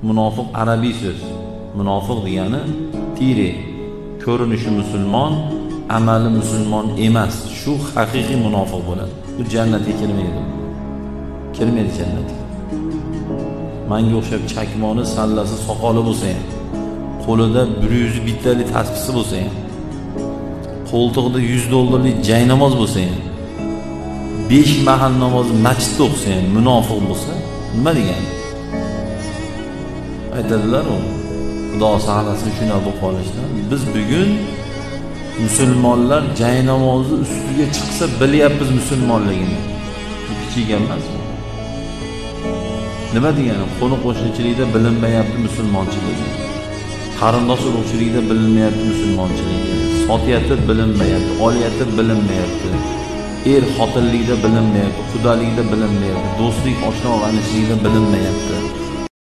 Munofiq arabiy so'z. Munofiq degani tiri, ko'rinishi musulmon, amali musulmon emas. Shu haqiqiy munofiq bo'ladi. Bu jannatga kirmaydi. Kirmaydi jannatga. Menga o'xshab chakmoni, sallasi, soqoli bo'lsa ham, qo'lida 100 bittalik tasbihsi bo'lsa ham, qo'ltig'ida $100 jaynamoz bo'lsa ham, 5 mahal namoz masjidda o'qisa ham munofiq bo'lsa, nima degani? Aytadilar u, Xudo saqlasin shuna bo'lib qolishdan. Biz bugun musulmonlar jaynamozni ustiga chiqsa bilyapmiz musulmonligini. Bu kichik emasmi? Nima degani? Qo'ni qo'shnichilikda bilinmayapti musulmonchiligi. Qarindosh urug'chilikda bilinmayapti musulmonchiligi. Sotiyatda bilinmayapti, oliyatda bilinmayapti. Er xotinlikda bilinmayapti, xudolikda bilinmayapti, do'stlik, oshna-og'aynichilikda bilinmayapti.